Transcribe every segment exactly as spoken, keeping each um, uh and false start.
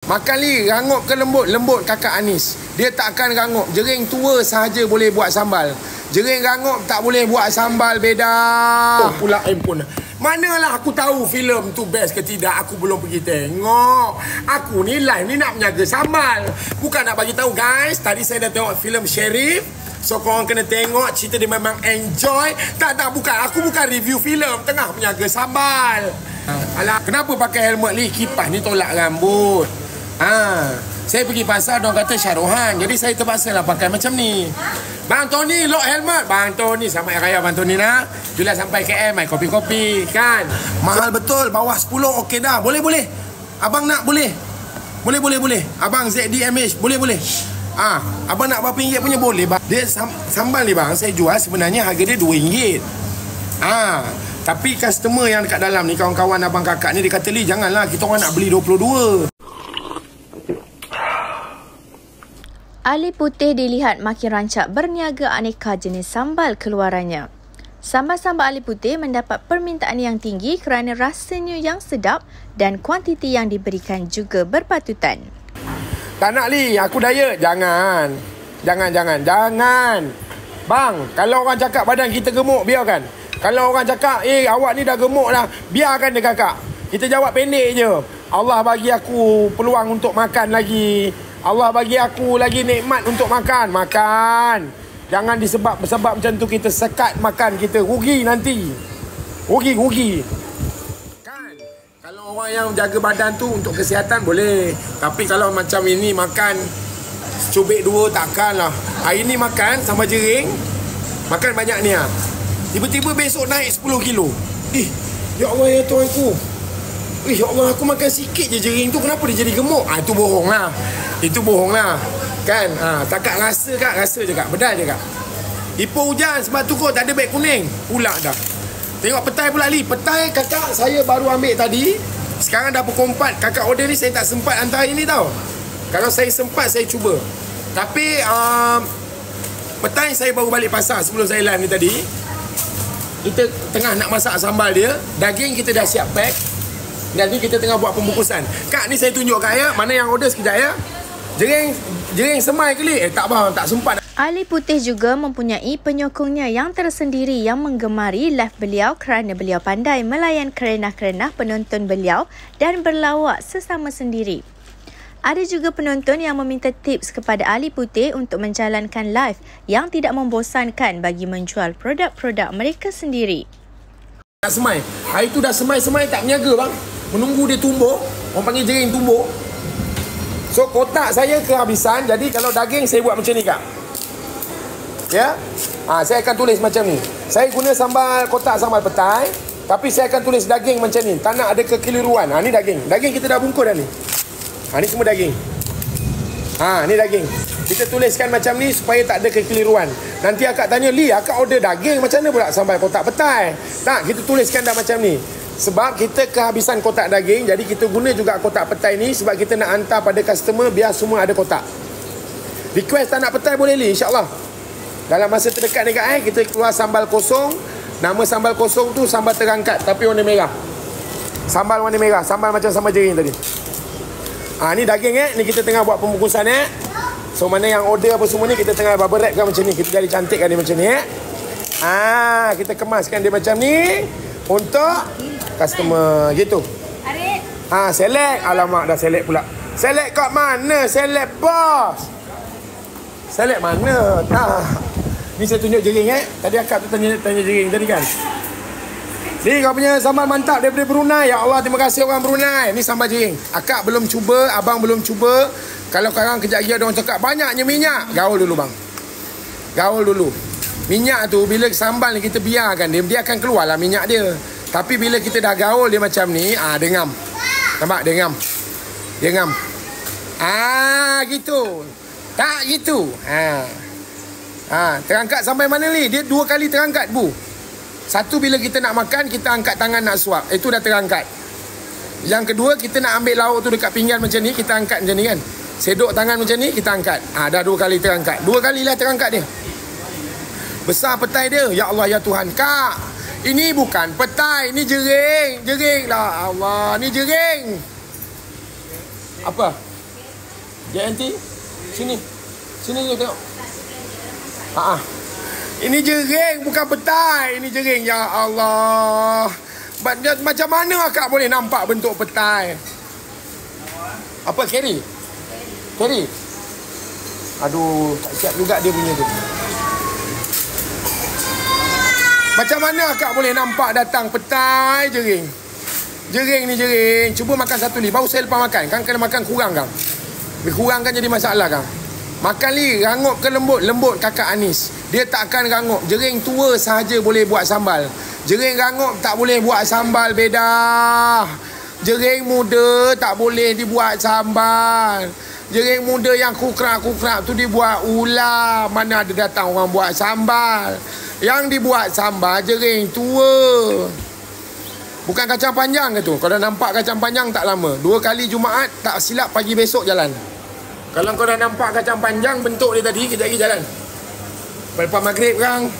Makan li, rangup ke lembut? Lembut kakak Anis. Dia tak akan rangup. Jering tua sahaja boleh buat sambal. Jering rangup tak boleh buat sambal, beda. Oh, pula handphone. Manalah aku tahu filem tu best ke tidak, aku belum pergi tengok. Aku ni live ni nak menjaga sambal. Bukan nak bagi tahu guys, tadi saya dah tengok filem Sherif. So korang kena tengok, cerita dia memang enjoy. Tak, tak, bukan. Aku bukan review filem, tengah menjaga sambal. Alah, kenapa pakai helmet ni? Kipas ni tolak rambut. Ha, saya pergi pasar, diorang kata Syarohan. Jadi saya terpaksa lah pakai macam ni. Bang Tony, lock helmet. Bang Tony, selamat raya Bang Tony nak. Bila sampai K M, mai kopi-kopi kan. Mahal betul, bawah sepuluh okey dah. Boleh, boleh. Abang nak, boleh. Boleh, boleh, boleh. Abang Z D M H, boleh, boleh. Ah, abang nak berapa ringgit punya boleh bang. Dia sam sambal ni bang, saya jual sebenarnya harga dia dua ringgit. Ah, tapi customer yang dekat dalam ni, kawan-kawan abang kakak ni, dia kata, Li, janganlah, kita orang nak beli dua puluh dua. Ali Putih dilihat makin rancak berniaga aneka jenis sambal keluarannya. Sambal-sambal Ali Putih mendapat permintaan yang tinggi kerana rasanya yang sedap dan kuantiti yang diberikan juga berpatutan. Tak nak Li, aku diet. Jangan. Jangan, jangan, jangan. Bang, kalau orang cakap badan kita gemuk, biarkan. Kalau orang cakap, eh awak ni dah gemuk dah, biarkan dia kakak. Kita jawab pendek je. Allah bagi aku peluang untuk makan lagi. Allah bagi aku lagi nikmat untuk makan. Makan. Jangan disebab-sebab macam tu kita sekat makan kita. Rugi nanti. Rugi, rugi. Kalau orang yang jaga badan tu untuk kesihatan boleh. Tapi kalau macam ini makan cubit dua takkan lah. Hari ni makan sama jering. Makan banyak ni lah. Tiba-tiba besok naik sepuluh kilo. Eh, ya Allah ya Tuhan aku. Eh, ya Allah aku makan sikit je jering tu. Kenapa dia jadi gemuk? Ah, itu bohong lah. Itu bohong lah. Kan? Ah, takat rasa kak, rasa je kak. Bedal je kak. Ipoh hujan sebab tu kot tak ada beg kuning. Pula dah. Tengok petai pula Li. Petai kakak saya baru ambil tadi. Sekarang dah pukul empat. Kakak order ni saya tak sempat hantar ini tau. Kalau saya sempat saya cuba. Tapi um, petai saya baru balik pasar sebelum saya live ni tadi. Kita tengah nak masak sambal dia. Daging kita dah siap pack. Dan ni kita tengah buat pembungkusan. Kak ni saya tunjuk kat ya. Mana yang order sekejap ya. Jering, jering semai ke Li? Eh tak bang, tak sempat. Ali Putih juga mempunyai penyokongnya yang tersendiri yang menggemari live beliau kerana beliau pandai melayan kerenah-kerenah penonton beliau dan berlawak sesama sendiri. Ada juga penonton yang meminta tips kepada Ali Putih untuk menjalankan live yang tidak membosankan bagi menjual produk-produk mereka sendiri. Dah semai. Hari tu dah semai-semai tak menyaga bang. Menunggu dia tumbuh. Orang panggil jering tumbuh. So kotak saya kehabisan. Jadi kalau daging saya buat macam ni kak. Ya, ha, saya akan tulis macam ni. Saya guna sambal kotak sambal petai, tapi saya akan tulis daging macam ni. Tak nak ada kekeliruan. Ha, ni daging. Daging kita dah bungkus dah ni. Ha, ni semua daging. Ha, ni daging. Kita tuliskan macam ni supaya tak ada kekeliruan. Nanti akak tanya, Li, akak order daging macam mana pula sambal kotak petai? Tak, kita tuliskan dah macam ni. Sebab kita kehabisan kotak daging, jadi kita guna juga kotak petai ni sebab kita nak hantar pada customer biar semua ada kotak. Request tak nak petai boleh Li, insyaAllah. Dalam masa terdekat ni kak eh, kita keluar sambal kosong. Nama sambal kosong tu sambal terangkat tapi warna merah. Sambal warna merah, sambal macam sambal jering tadi. Ah, ni daging eh, ni kita tengah buat pembungkusan eh. So mana yang order apa semua ni kita tengah bubble wrap kan macam ni. Kita jadi cantikkan dia macam ni eh. Ah, kita kemaskan dia macam ni untuk customer gitu. Arif. Ah, select. Alamak dah select pula. Select kat mana? Select bos. Select mana? Tak. Ni saya tunjuk jering eh. Tadi akak tu tanya tanya jering tadi kan. Ni kau punya sambal mantap daripada Brunei. Ya Allah, terima kasih orang Brunei. Ni sambal jering. Akak belum cuba, abang belum cuba. Kalau sekarang kejap lagi ada orang cakap banyaknya minyak, gaul dulu bang. Gaul dulu. Minyak tu bila sambal ni kita biarkan dia, dia akan keluarlah minyak dia. Tapi bila kita dah gaul dia macam ni, ah dia ngam. Nampak dia ngam. Dia ngam. Ah gitu. Tak gitu. Ha. Ha, terangkat sampai mana ni? Dia dua kali terangkat, Bu. Satu bila kita nak makan, kita angkat tangan nak suap. Itu dah terangkat. Yang kedua, kita nak ambil lauk tu dekat pinggan macam ni, kita angkat macam ni kan. Sedok tangan macam ni, kita angkat. Ah, ha, dah dua kali terangkat. Dua kalilah terangkat dia. Besar petai dia. Ya Allah, ya Tuhan. Kak, ini bukan petai, ini jering. Jering lah Allah, ni jering. Apa? Ya nanti. Sini. Sini je tengok. Ha ah. Ini jering bukan petai. Ini jering. Ya Allah. Macam mana akak boleh nampak bentuk petai? Apa carry? Carry. Aduh, tak siap juga dia punya tu. Macam mana akak boleh nampak datang petai jering? Jering ni jering. Cuba makan satu ni. Baru saya lepas makan. Kan kena makan kurang kan? Lebih kurang kan jadi masalah kan? Makan ni rangup ke lembut? Lembut kakak Anis. Dia tak akan rangup. Jering tua sahaja boleh buat sambal. Jering rangup tak boleh buat sambal, beda. Jering muda tak boleh dibuat sambal. Jering muda yang kukrak-kukrak tu dibuat ular. Mana ada datang orang buat sambal. Yang dibuat sambal jering tua. Bukan kacang panjang ke tu? Kalau nampak kacang panjang tak lama. Dua kali Jumaat tak silap pagi besok jalan. Kalau kau dah nampak kacang panjang bentuk dia tadi, kejap lagi jalan. Lepas maghrib kan.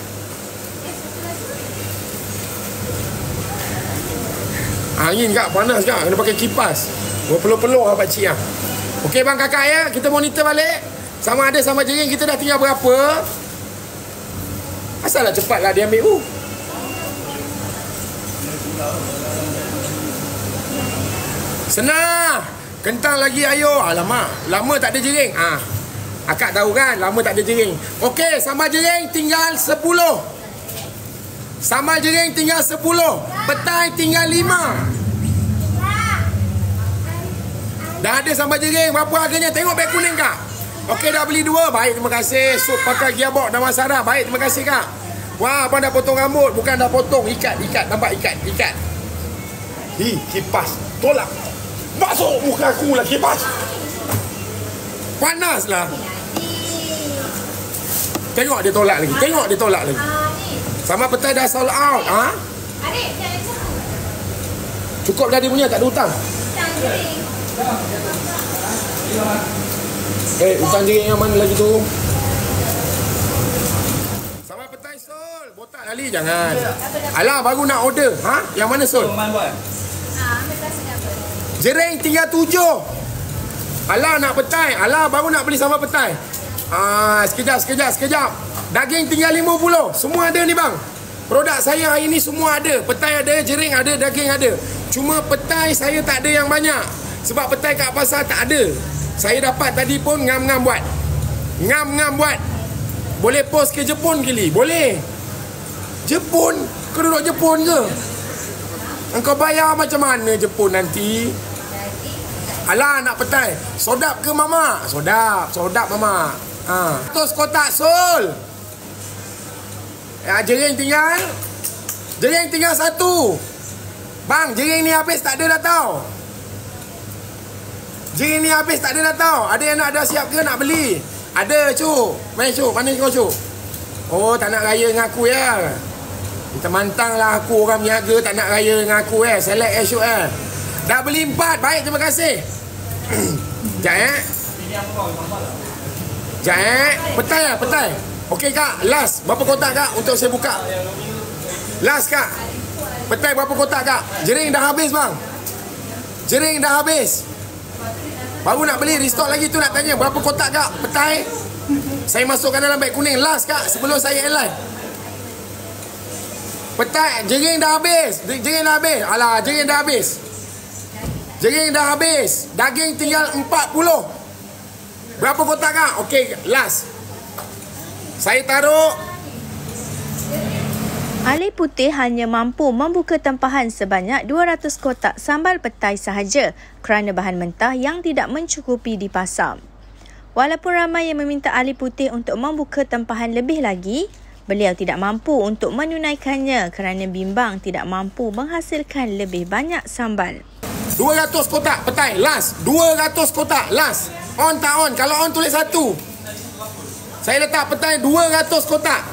Angin kak, panas kak. Kena pakai kipas. Berpeluh-peluh lah pakcik lah. Okey bang kakak ya, kita monitor balik. Sama ada sama jering kita dah tinggal berapa. Asallah cepatlah dia ambil. Uh. Senang. Kentang lagi ayo. Alamak, lama tak ada jering. Ah. Akak tahu kan, lama tak ada jering. Okey, sambal jering tinggal sepuluh. Sambal jering tinggal sepuluh. Petai tinggal lima. Dah ada sambal jering. Berapa harganya? Tengok beg kuning kak. Okey, dah beli dua. Baik, terima kasih. Sup pakai gearbox dan masara. Baik, terima kasih kak. Wah, abang dah potong rambut. Bukan dah potong. Ikat, ikat. Nampak ikat, ikat. Hi, kipas. Tolak. Masuk muka aku lah kipas. Panas lah. Tengok dia tolak lagi. Tengok dia tolak lagi. Sama petai dah sold out. Ha? Cukup dah dia punya, tak ada hutang. Eh, hutang jering yang mana lagi tu? Sama petai Sol. Botak kali jangan. Alah, baru nak order. Ha? Yang mana Sol? Jering tinggal tujuh. Alah nak petai. Alah baru nak beli sama petai. Ah, sekejap, sekejap, sekejap. Daging tinggal lima puluh. Semua ada ni bang. Produk saya hari ni semua ada. Petai ada, jering ada, daging ada. Cuma petai saya tak ada yang banyak. Sebab petai kat pasar tak ada. Saya dapat tadi pun ngam-ngam buat. Ngam-ngam buat. Boleh post ke Jepun kili? Boleh. Jepun? Kau duduk Jepun ke? Engkau bayar macam mana Jepun nanti? Alah nak petai. Sodap ke mama? Sodap, sodap mama. Ha. Terus kotak Sol. Ya, jering tinggal. Jering tinggal satu. Bang, jering ni habis tak ada dah tau. Jering ni habis tak ada dah tau. Ada yang nak dah siap ke nak beli? Ada cu. Main cu, mana kau cu? Oh, tak nak raya dengan aku ya. Kita mantang lah aku orang niaga tak nak raya dengan aku eh. Select eh shoot eh. Dah beli empat. Baik, terima kasih. Sekejap eh. Sekejap eh. Petai lah, petai. Okey kak, last. Berapa kotak kak untuk saya buka? Last kak. Petai berapa kotak kak? Jering dah habis bang. Jering dah habis. Baru nak beli, restock lagi tu nak tanya. Berapa kotak kak? Petai. Saya masukkan dalam beg kuning. Last kak, sebelum saya live. Petai, jering dah habis. Jering dah habis. Alah, jering dah habis. Jering dah habis. Daging tinggal empat puluh. Berapa kotak kak? Okey, last. Saya taruh. Ali Putih hanya mampu membuka tempahan sebanyak dua ratus kotak sambal petai sahaja kerana bahan mentah yang tidak mencukupi di pasar. Walaupun ramai yang meminta Ali Putih untuk membuka tempahan lebih lagi, beliau tidak mampu untuk menunaikannya kerana bimbang tidak mampu menghasilkan lebih banyak sambal. dua ratus kotak petai, last. dua ratus kotak, last. On tak on? Kalau on tulis satu. Saya letak petai dua ratus kotak.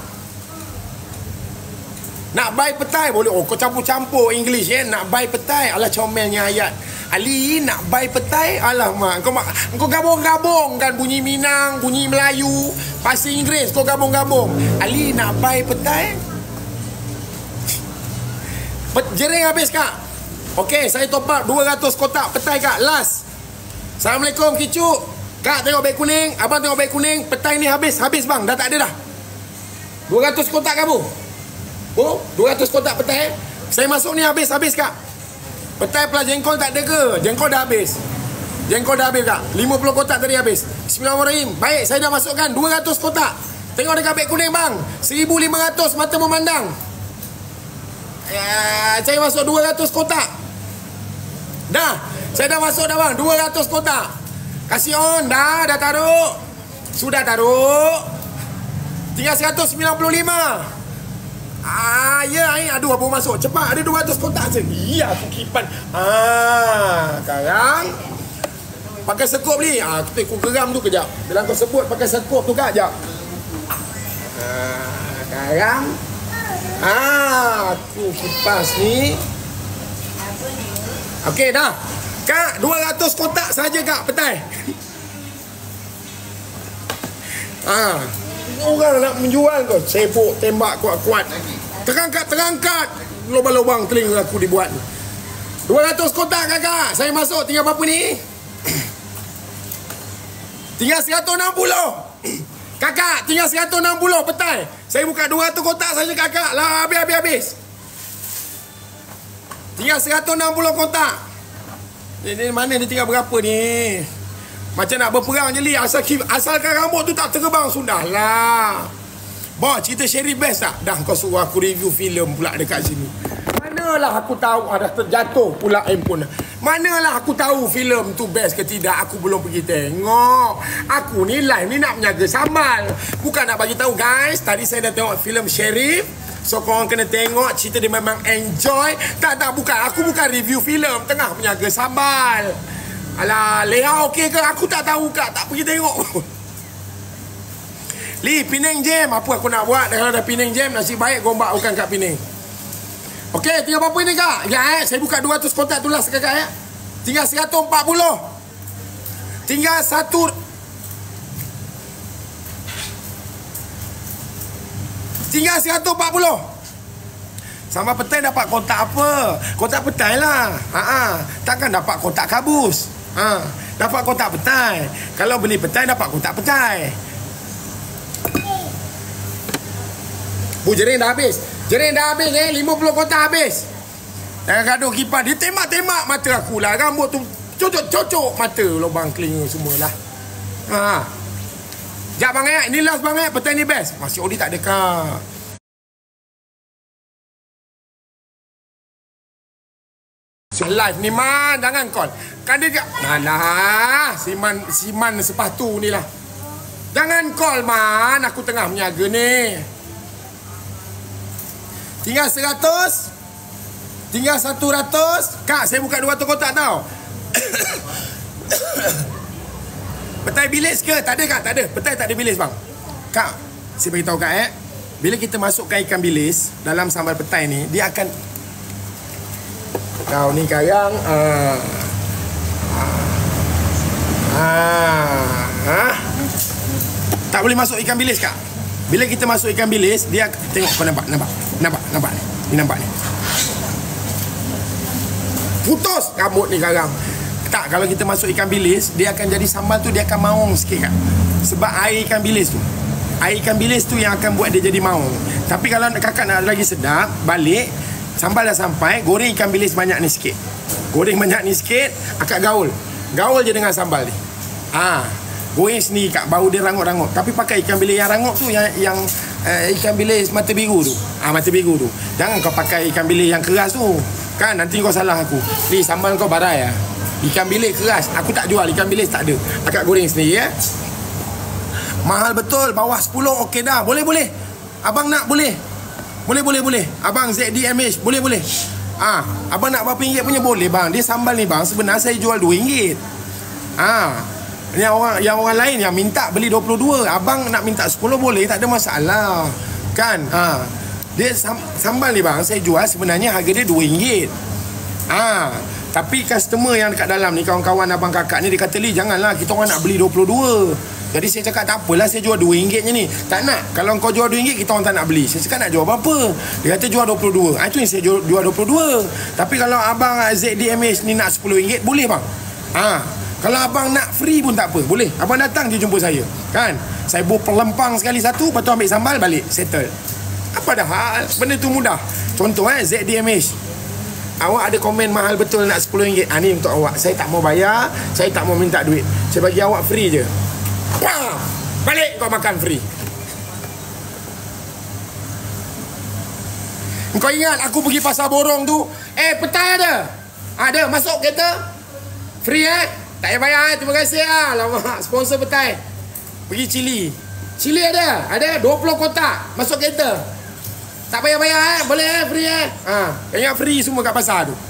Nak buy petai boleh. Oh, kau campur-campur English eh. Nak buy petai. Alah comelnya ayat. Ali nak buy petai. Alamak. Kau, kau gabung-gabung kan. Bunyi Minang, bunyi Melayu, bahasa Inggeris. Kau gabung-gabung. Ali nak buy petai. Jering habis kak. Okey, saya top up dua ratus kotak petai kak. Last. Assalamualaikum Kicuk. Kak tengok beg kuning. Abang tengok beg kuning. Petai ni habis. Habis bang. Dah tak ada dah. dua ratus kotak kamu. Oh, dua ratus kotak petai. Saya masuk ni habis. Habis kak. Petai plus jengkol tak ada ke? Jengkol dah habis. Jengkol dah habis kak. lima puluh kotak tadi habis. Bismillahirrahmanirrahim. Baik, saya dah masukkan dua ratus kotak. Tengok dekat beg kuning bang. seribu lima ratus mata memandang. Ya, saya masuk dua ratus kotak. Dah. Saya dah masuk dah bang. dua ratus kotak. Kasih on. Dah. Dah taruh. Sudah taruh. Tinggal seratus sembilan puluh lima. Ah, ya, ya. Aduh, apa masuk? Cepat, ada dua ratus kotak je. Iya, aku kipan. Ah, sekarang pakai sekup ni. Ah, kita aku geram tu kejap. Bila kau sebut pakai sekup tu kak, jap. Ah, sekarang ah, aku kipas ni. Okey, dah. Kak, dua ratus kotak saja kak, petai. Ah. Orang nak menjual kau, sibuk tembak kuat-kuat. Terangkat, terangkat. Lubang-lubang telinga aku dibuat. dua ratus kotak kakak. Saya masuk tinggal berapa ni? Tinggal seratus enam puluh. Kakak, tinggal seratus enam puluh petai. Saya buka dua ratus kotak saja kakak. Lah, habis, habis, habis. Tinggal seratus enam puluh kotak. Ini mana dia tinggal berapa ni? Macam nak berperang je li. Asal, asalkan rambut tu tak terbang. Sudahlah. Bah, cerita Sherry best tak? Dah kau suruh aku review filem pula dekat sini. Manalah aku tahu. Dah terjatuh pula handphone. Manalah aku tahu filem tu best ke tidak. Aku belum pergi tengok. Aku ni live ni nak menjaga sambal. Bukan nak bagi tahu guys. Tadi saya dah tengok filem Sherry. So korang kena tengok. Cerita dia memang enjoy. Tak, tak, bukan. Aku bukan review filem. Tengah menjaga sambal. Alah, Leah okey ke? Aku tak tahu kak. Tak pergi tengok. Li, Penang Jam. Apa aku nak buat? Kalau ada Penang Jam, nasib baik gombak bukan kat Penang. Okey, tinggal berapa ni kak? Ya eh, saya buka dua ratus kotak tu lah kakak ya. Tinggal seratus empat puluh. Tinggal satu. Tinggal seratus empat puluh. Sama petai dapat kotak apa? Kotak petai lah. Ha-ha. Takkan dapat kotak kabus. Ha. Dapat kotak petai. Kalau beli petai dapat kotak petai. Bu, jering dah habis. Jering dah habis eh. lima puluh kotak habis. Jangan gaduh kipas. Dia tembak-tembak mata aku lah. Rambut tu cocok-cocok mata. Lubang telinga semualah. Ha. Sekejap bang eh. Ini last bang eh. Petai ni best. Masih Odi tak ada kak. Live ni man, jangan call. Kan dia mana Siman Siman sepatu ni lah. Jangan call man, aku tengah menjaga ni. Tinggal seratus. Tinggal satu ratus. Kak, saya buka dua ratus kotak tau. Petai bilis ke? Tak ada kak, tak ada. Petai tak ada bilis bang. Kak, saya beritahu kak eh. Bila kita masukkan ikan bilis dalam sambal petai ni, dia akan kau ni kayang ah. Ah. Ah. Tak boleh masuk ikan bilis kak. Bila kita masuk ikan bilis, dia tengok kau nampak, nampak. Nampak, nampak ni. Ni nampak ni. Putus rambut ni kayang. Tak, kalau kita masuk ikan bilis, dia akan jadi sambal tu dia akan maung sikit kak. Sebab air ikan bilis tu. Air ikan bilis tu yang akan buat dia jadi maung. Tapi kalau kakak nak lagi sedap, balik sambal dah sampai, goreng ikan bilis banyak ni sikit. Goreng banyak ni sikit, akak gaul. Gaul je dengan sambal ni. Ah, goreng sendiri kak, bau dia rangup-rangup. Tapi pakai ikan bilis yang rangup tu, yang yang uh, ikan bilis mata biru tu. Ah, mata biru tu. Jangan kau pakai ikan bilis yang keras tu. Kan nanti kau salah aku. Ni sambal kau barai ah. Ikan bilis keras, aku tak jual ikan bilis, tak ada. Akak goreng sendiri ya. Mahal betul, bawah sepuluh okey dah. Boleh boleh. Abang nak boleh. Boleh, boleh, boleh. Abang Z D M H, boleh, boleh. Ah, abang nak berapa ringgit punya boleh bang. Dia sambal ni bang, sebenarnya saya jual dua ringgit. Ah, yang orang yang orang lain yang minta beli dua puluh dua. Abang nak minta sepuluh boleh, tak ada masalah. Kan? Ah, dia sambal ni bang, saya jual sebenarnya harga dia dua ringgit. Ah, tapi customer yang dekat dalam ni, kawan-kawan abang kakak ni, dia kata, Li, janganlah, kita orang nak beli dua puluh dua. Jadi saya cakap tak apalah, saya jual dua ringgit je ni. Tak nak. Kalau kau jual dua ringgit, kita orang tak nak beli. Saya cakap nak jual berapa? Dia kata jual dua puluh dua. Ah, itu yang saya jual, jual dua puluh dua. Tapi kalau abang Z D M H ni nak sepuluh ringgit, boleh bang. Ah, Kalau abang nak free pun tak apa, boleh. Abang datang je jumpa saya, kan? Saya bawa pelempang sekali satu, lepas tu ambil sambal, balik, settle. Apa dah hal? Benda tu mudah. Contoh eh, Z D M H. Awak ada komen mahal betul nak sepuluh ringgit. Ah, ni untuk awak. Saya tak mau bayar, saya tak mau minta duit. Saya bagi awak free je. Wah, balik kau makan free. Kau ingat aku pergi pasar borong tu, eh petai ada? Ada, masuk kereta. Free eh? Tak payah bayar, terima kasih lah. Lama sponsor petai. Pergi Chili. Chili ada? Ada dua puluh kotak. Masuk kereta. Tak payah bayar eh? Boleh eh? Free eh? Ha, ingat free semua kat pasar tu.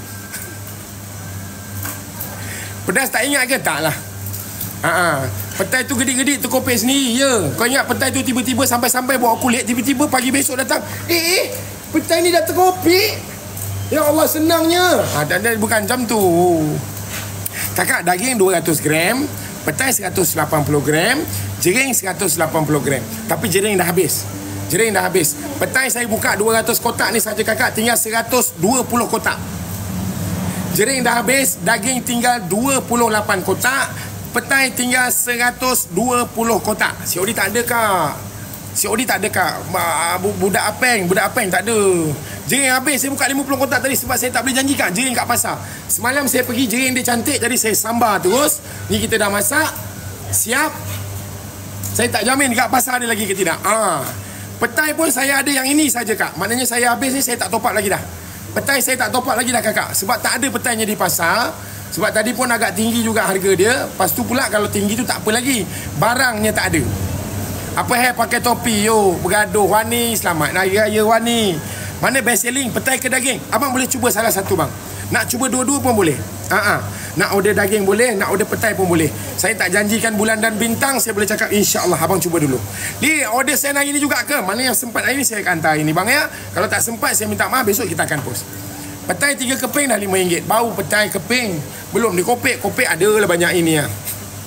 Pedas tak ingat ke? Tak lah. Ha, ha. Petai tu gedik-gedik terkopek sendiri. Ya. Kau ingat petai tu tiba-tiba sampai-sampai bawa kulit. Tiba-tiba pagi besok datang. Eh eh, petai ni dah terkopek. Ya Allah, senangnya. Ha, dan, dan bukan macam tu. Kakak, daging dua ratus gram, petai seratus lapan puluh gram, jering seratus lapan puluh gram. Tapi jering dah habis. Jering dah habis. Petai saya buka dua ratus kotak ni saja kakak, tinggal seratus dua puluh kotak. Jering dah habis, daging tinggal dua puluh lapan kotak, petai tinggal seratus dua puluh kotak. C O D tak ada kak. C O D tak ada kak. Budak apeng, budak apeng tak ada. Jering habis, saya buka lima puluh kotak tadi sebab saya tak boleh janji kak jering kat pasar. Semalam saya pergi, jering dia cantik, jadi saya sambar terus. Ni kita dah masak, siap. Saya tak jamin kat pasar ada lagi ke tidak. Ah, petai pun saya ada yang ini saja kak. Maknanya saya habis ni, saya tak top up lagi dah. Petai saya tak top up lagi dah kakak. Sebab tak ada petainya di pasar. Sebab tadi pun agak tinggi juga harga dia. Lepas tu pula kalau tinggi tu tak apa lagi, barangnya tak ada. Apa hai pakai topi, yo, bergaduh, Wani, selamat Hari Raya Wani. Mana best selling, petai ke daging? Abang boleh cuba salah satu bang. Nak cuba dua-dua pun boleh. Ha-ha. Nak order daging boleh, nak order petai pun boleh. Saya tak janjikan bulan dan bintang, saya boleh cakap insya-Allah abang cuba dulu. Ni order saya hari ni juga ke? Mana yang sempat hari ni saya akan hantar hari ni bang ya. Kalau tak sempat saya minta maaf, besok kita akan post. Petai tiga keping dah lima ringgit. Bau petai keping. Belum dikopek, kopek ada lah banyak ini ya.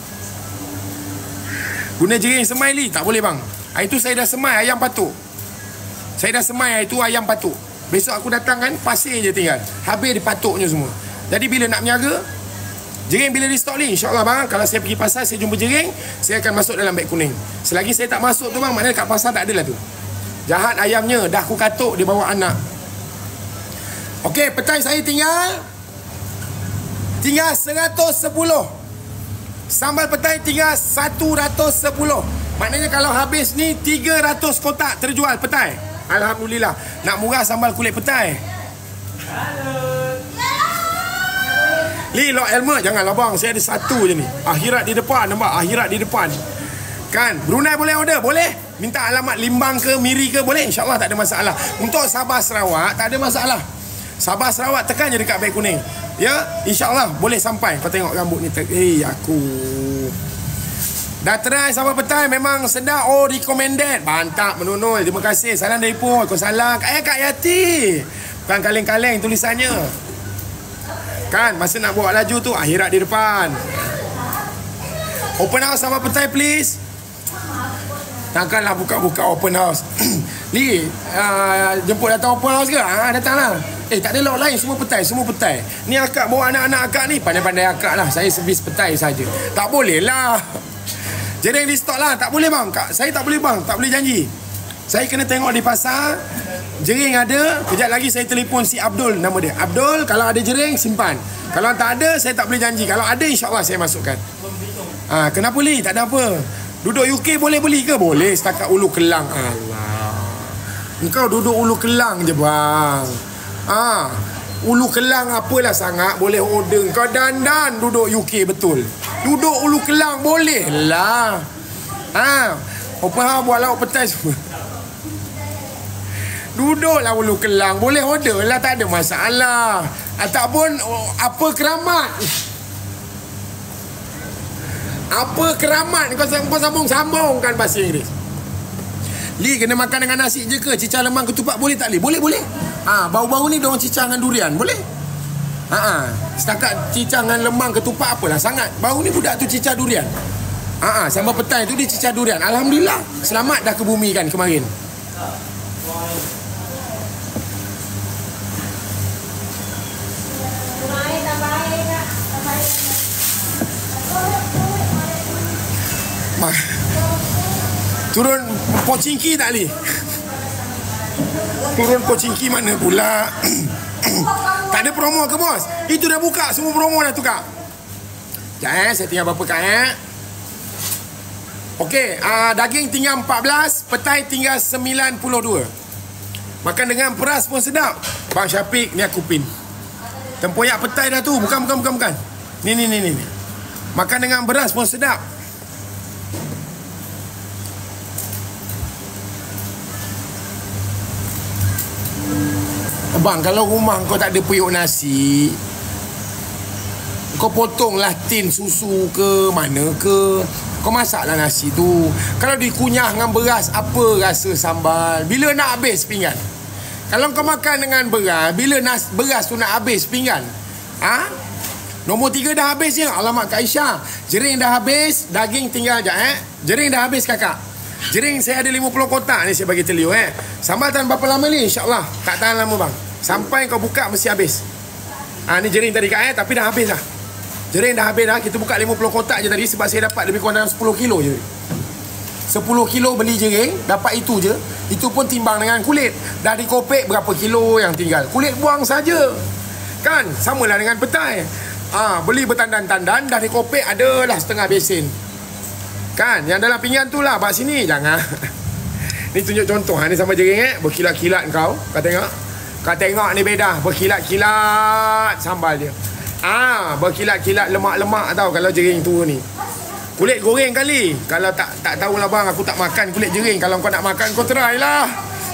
Guna jering semai li, tak boleh bang. Hari tu saya dah semai ayam patuk. Saya dah semai hari tu ayam patuk. Besok aku datang kan, pasir je tinggal. Habis dipatuknya semua. Jadi bila nak meniaga, jering bila di stok ni, insyaAllah bang, kalau saya pergi pasar, saya jumpa jering, saya akan masuk dalam beg kuning. Selagi saya tak masuk tu bang, maknanya kat pasar tak adalah tu. Jahat ayamnya, dah aku katuk, dia bawa anak. Okey, petai saya tinggal Tinggal seratus sepuluh. Sambal petai tinggal seratus sepuluh. Maknanya kalau habis ni tiga ratus kotak terjual petai. Alhamdulillah. Nak murah sambal kulit petai. Li, lock helmet. Janganlah bang, saya ada satu je ni. Akhirat di depan, nampak? Akhirat di depan. Kan? Brunei boleh order? Boleh. Minta alamat Limbang ke, Miri ke, boleh? InsyaAllah tak ada masalah. Untuk Sabah Sarawak, tak ada masalah. Sabah Sarawak tekan je dekat beg kuning. Ya, insyaAllah boleh sampai. Kau tengok rambut ni. Eh, hey, aku dah try sambal petai, memang sedap. Oh, recommended. Mantap, menunul. Terima kasih. Salam dari Ipoh. Kau salam. Eh, Kak Yati. Bukan kaleng-kaleng tulisannya. Kan, masa nak bawa laju tu, akhirat di depan. Open house sambal petai, please. Takkanlah buka-buka open house. Ni, uh, jemput datang open house ke? Ha, datanglah. Eh, tak ada lauk lain. Semua petai, semua petai. Ni akak bawa anak-anak akak ni. Pandai-pandai akak lah. Saya servis petai saja. Tak boleh lah. Jering di stok lah. Tak boleh bang. Kak, saya tak boleh bang. Tak boleh janji. Saya kena tengok di pasar. Jering ada. Kejap lagi saya telefon si Abdul. Nama dia Abdul. Kalau ada jering, simpan. Kalau tak ada, saya tak boleh janji. Kalau ada, insyaAllah saya masukkan. Ha, kenapa Li? Tak ada apa. Duduk U K boleh beli ke? Boleh. Setakat Ulu Kelang. Allah. Engkau duduk Ulu Kelang je bang. Ah, Ulu Kelang apalah sangat boleh order. Kau dandan duduk U K betul. Duduk Ulu Kelang boleh lah. Ah, open house buat lauk petai semua. Duduklah Ulu Kelang, boleh order lah, tak ada masalah. Ataupun apa keramat? Apa keramat? Kau kau sambung-sambungkan bahasa Inggeris. Li, kena makan dengan nasi je ke? Cicah lemang ketupat boleh tak Li? Boleh, boleh. Ah, ha, bau-bau ni diorang cicah dengan durian, boleh? Ha ah, setakat cicah dengan lemang ketupat apalah sangat. Baru ni budak tu cicah durian. Ha ah, sambal petai tu dia cicah durian. Alhamdulillah, selamat dah kebumikan kemarin. Turun Pochinki tak li? Turun Pochinki mana pula? Tak ada promo ke bos? Itu dah buka, semua promo dah tukar. Sekejap eh, saya tinggal berapa kat eh. Okey, uh, daging tinggal empat belas, petai tinggal sembilan puluh dua. Makan dengan peras pun sedap. Bang Syafiq, ni aku pin. Tempoyak petai dah tu, bukan bukan bukan bukan. Ni ni ni ni. Makan dengan beras pun sedap. Bang, kalau rumah kau tak ada periuk nasi, kau potonglah tin susu ke mana ke, kau masaklah nasi tu. Kalau dikunyah dengan beras, apa rasa sambal? Bila nak habis pinggan? Kalau kau makan dengan beras, bila nas, beras tu nak habis pinggan? Ha? Nombor tiga dah habis je. Alamak Kak Aisyah, jering dah habis, daging tinggal je eh. Jering dah habis kakak. Jering saya ada lima puluh kotak ni, saya bagi telur eh. Sambal tahan berapa lama ni? InsyaAllah tak tahan lama bang. Sampai kau buka mesti habis. Ha, ni jering tadi kak eh, tapi dah habis dah. Jering dah habis dah. Kita buka lima puluh kotak je tadi sebab saya dapat lebih kurang dalam sepuluh kilo je. sepuluh kilo beli jering, dapat itu je. Itu pun timbang dengan kulit. Dah dikopek berapa kilo yang tinggal. Kulit buang saja. Kan? Samalah dengan petai. Ha, beli bertandan-tandan, dah dikopek adalah setengah besin. Kan? Yang dalam pinggan tu lah, bak sini jangan. Ni tunjuk contoh ha, ni sama jering eh, berkilat-kilat kau. Kau tengok. Kau tengok ni beda, berkilat-kilat sambal dia. Ah, berkilat-kilat lemak-lemak tau kalau jering tu ni. Kulit goreng kali. Kalau tak tak tahulah bang, aku tak makan kulit jering. Kalau kau nak makan, kau try lah.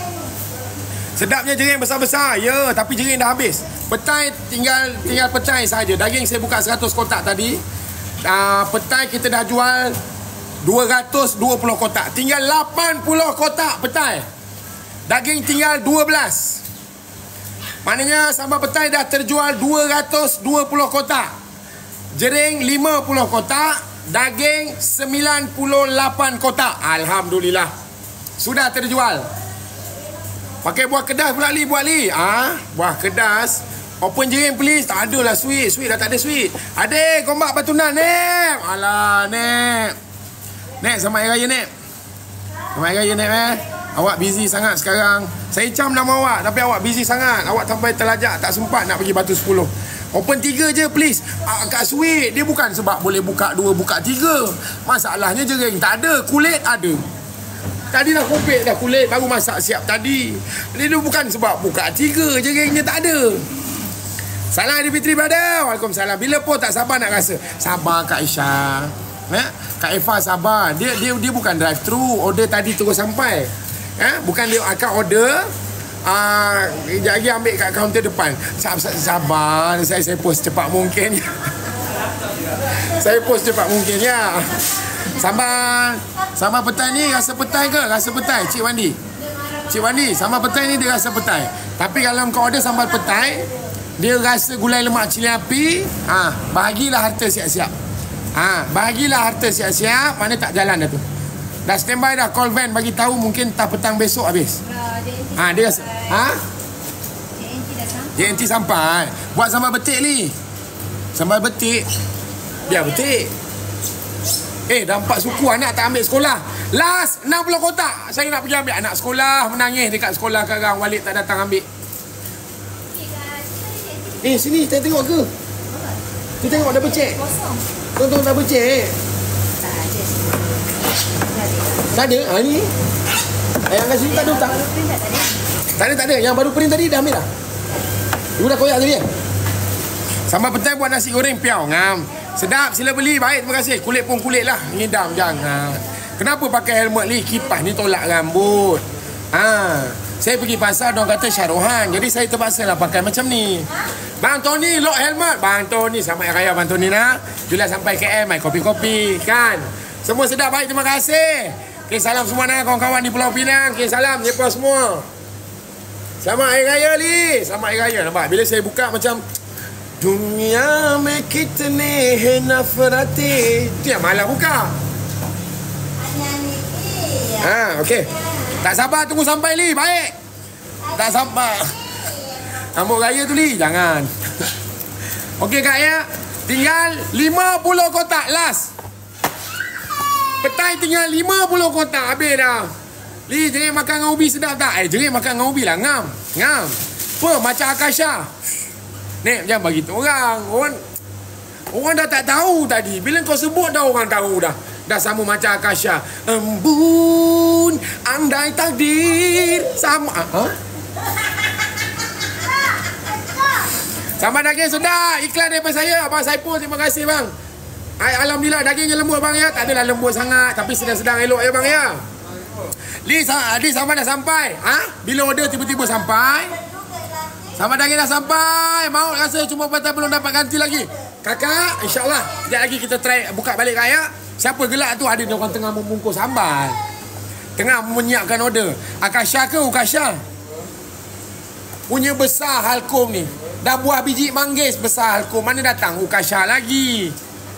Sedapnya jering besar-besar. Ya, tapi jering dah habis. Petai tinggal tinggal petai saja. Daging saya buka seratus kotak tadi. Uh, petai kita dah jual dua ratus dua puluh kotak. Tinggal lapan puluh kotak petai. Daging tinggal dua belas. Maknanya sambal petai dah terjual dua ratus dua puluh kotak. Jering lima puluh kotak. Daging sembilan puluh lapan kotak. Alhamdulillah. Sudah terjual. Pakai buah kedas pula li, buat li. Ah, buah kedas. Open jering please. Tak adalah sweet. Sweet dah tak ada sweet. Adik, kombak batunan, Nek. Alah, Nek. Nek, sama air raya, Nek. Sama air raya, Nek, eh. Awak busy sangat sekarang. Saya cam nama awak, tapi awak busy sangat. Awak sampai terlajak, tak sempat nak pergi batu sepuluh. Open tiga je please. Ah, Kak Sweet, dia bukan sebab boleh buka dua, buka tiga. Masalahnya jering tak ada, kulit ada. Tadi dah kopek dah kulit, baru masak siap tadi. Dia bukan sebab buka tiga, jeringnya tak ada. Salam Adi Fitri brother. Waalaikumsalam. Bila pun tak sabar nak rasa. Sabar Kak Aisyah. Eh? Kak Eva sabar. Dia dia dia bukan drive thru. Order tadi terus sampai. Eh? Bukan dia akan order. Ah, uh, kejap lagi ambil kat kaunter depan. Sabar, sabar. Saya saya post cepat mungkin. Saya post cepat mungkin ya. Sambal Sambal petai ni rasa petai ke? Rasa petai Cik Wandi. Cik Wandi, sambal petai ni dia rasa petai. Tapi kalau kau order sambal petai, dia rasa gulai lemak cili api. Ah, ha, bahagilah harta siap-siap. Ah, ha, bahagilah harta siap-siap. Mana tak jalan dah tu. Dah standby dah, call van bagi tahu mungkin tak petang besok habis. Ah, ha, dia rasa. Ha? J N T sampai. Buat sambal betik ni. Sambal betik. Biar betik. Eh, dah empat suku anak tak ambil sekolah. Last enam puluh kotak. Saya nak pergi ambil anak sekolah. Menangis dekat sekolah sekarang. Walid tak datang ambil. Eh, sini kita tengok ke? Kita tengok dah becek. Tonton dah becek. Tak ada. Ha, ni. Yang kat sini tak ada hutang. Tak ada, tak ada. Yang baru print tadi dah ambil dah. Dulu dah koyak tadi ya? Sambal petai buat nasi goreng piau. Ngam. Sedap, sila beli. Baik, terima kasih. Kulit pun kulit lah. Ngidam, jangan. Kenapa pakai helmet ni? Kipas ni tolak rambut. Ha. Saya pergi pasar, diorang kata syaruhan. Jadi saya terpaksa lah pakai macam ni. Bang Tony, lock helmet. Bang Tony, selamat raya Bang Tony nak. Bila sampai K M, main kopi-kopi. Kan? Semua sedap, baik, terima kasih. Okay, salam semua nak kawan-kawan di Pulau Pinang. Okay, salam, mereka semua. Selamat Hari Raya, Li. Selamat Hari Raya. Nampak? Bila saya buka macam... Dunia में कितने हैं नफरतें. Itu yang malah buka. Ha, okey. Tak sabar tunggu sampai Li, baik. Tak sabar. Rambut raya tu Li, jangan. Okey Kak ya. Tinggal lima puluh kotak last. Petai tinggal lima puluh kotak. Habis dah. Li, jerit makan dengan ubi sedap tak? Eh, jerit makan dengan ubi lah. Ngam. Ngam. Apa? Macam Akasha. Nek, jangan bagi tu orang. Orang orang dah tak tahu tadi. Bila kau sebut dah orang tahu dah. Dah sama macam Akasha. Embun, andai takdir sama. Ha? Sama daging sudah. Iklan daripada saya. Abang Saipul, terima kasih bang. Alhamdulillah dagingnya lembut bang ya. Tak adalah lembut sangat. Tapi sedang-sedang elok ya bang ya. Li, Adi sama dah sampai. Ha? Bila order tiba-tiba sampai. Sama daging dah sampai. Mau rasa cuma patah belum dapat ganti lagi. Kakak, insyaAllah. Sekejap lagi kita try buka balik kaya. Siapa gelak tu ada orang tengah membungkus sambal. Tengah menyiapkan order. Akasha ke Ukasha? Punya besar halkom ni. Dah buah biji manggis besar halkom. Mana datang Ukasha lagi?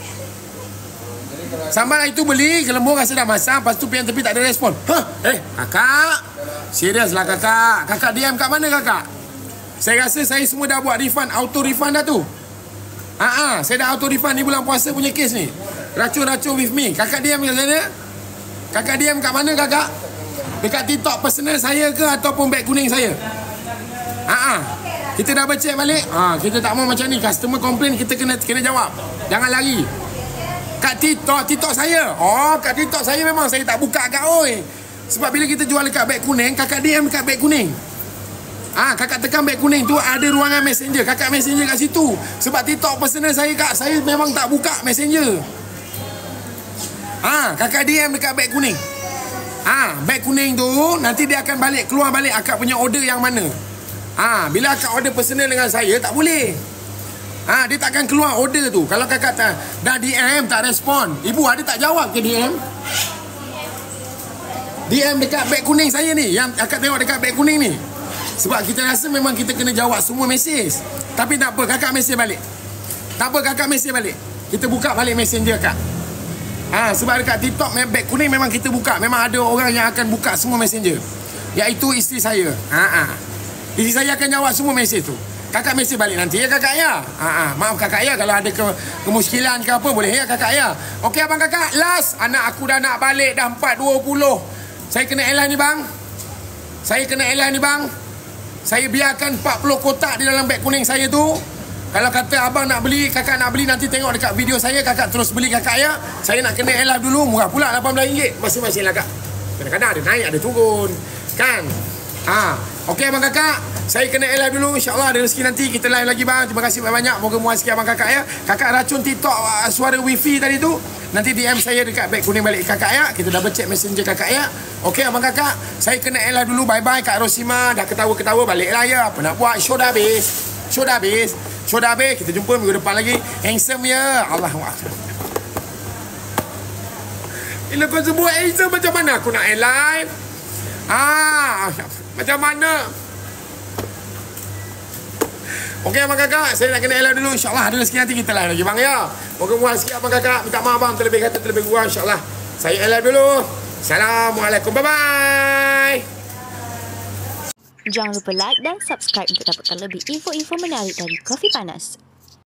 Sambal itu beli, kelembur rasa dah masak. Lepas tu pihak tepi tak ada respon. Hah? Eh, kakak. Serius lah kakak. Kakak diam kat mana kakak? Saya rasa saya semua dah buat refund. Auto refund dah tu. Haa, saya dah auto refund ni bulan puasa punya kes ni. Racun-racun with me. Kakak diam kat sana? Kakak diam kat mana kakak? Dekat TikTok personal saya ke ataupun beg kuning saya? Haa, kita dah becek balik. Ha, kita tak mau macam ni. Customer komplain kita kena kena jawab. Jangan lari. Kat TikTok, TikTok saya. Oh, kat TikTok saya memang saya tak buka kat oi. Sebab bila kita jual dekat beg kuning, kakak D M dekat beg kuning. Ah, ha, kakak tekan beg kuning tu ada ruangan messenger. Kakak messenger kat situ. Sebab TikTok personal saya kak, saya memang tak buka messenger. Ah, ha, kakak D M dekat beg kuning. Ah, ha, beg kuning tu nanti dia akan balik keluar balik akak punya order yang mana. Ah, ha, bila akak order personal dengan saya tak boleh. Ah, ha, dia takkan keluar order tu. Kalau kakak tak, dah D M tak respon. Ibu ada tak jawab ke D M? D M dekat beg kuning saya ni. Yang akak tengok dekat beg kuning ni. Sebab kita rasa memang kita kena jawab semua mesej. Tapi tak apa, kakak mesej balik. Tak apa, kakak mesej balik. Kita buka balik messenger kak. Ah, ha, sebab dekat TikTok beg kuning memang kita buka. Memang ada orang yang akan buka semua messenger. Iaitu isteri saya. Ha ah. Isteri saya akan jawab semua mesej tu. Kakak mesej balik nanti ya kakak ya. Ha ah, maaf kakak ya kalau ada ke kemuskilan ke apa boleh ya kakak ya. Okey abang kakak, last anak aku dah nak balik dah empat dua puluh. Saya kena airline ni bang. Saya kena airline ni bang. Saya biarkan empat puluh kotak di dalam beg kuning saya tu. Kalau kata abang nak beli, kakak nak beli nanti tengok dekat video saya, kakak terus beli kakak ya. Saya nak kena airline dulu, murah pula lapan belas ringgit. Masing-masing lah kak. Kadang-kadang ada naik ada turun. Kan? Ha, okey abang kakak. Saya kena live dulu. InsyaAllah ada rezeki nanti kita live lagi bang. Terima kasih banyak-banyak. Moga muat sikit abang kakak ya. Kakak racun TikTok uh, suara wifi tadi tu. Nanti D M saya dekat beg kuning balik kakak ya. Kita double check messenger kakak ya. Okey abang kakak. Saya kena live dulu. Bye-bye Kak Rosima. Dah ketawa-ketawa balik lah ya. Apa nak buat. Show dah habis. Show dah habis. Show dah habis. Kita jumpa minggu depan lagi. Handsome ya. Allah Akbar. Bila kau sebut handsome macam mana aku nak live? Ah, macam mana? Okey abang kakak, saya nak kena live dulu. InsyaAllah ada rezeki nanti kita live lagi bang ya. Moga muat sikit abang kakak. Minta maaf bang, terlebih kata terlebih kurang. InsyaAllah saya live dulu. Assalamualaikum, bye bye. Jangan lupa like dan subscribe untuk dapatkan lebih info-info menarik dari Kopi Panas.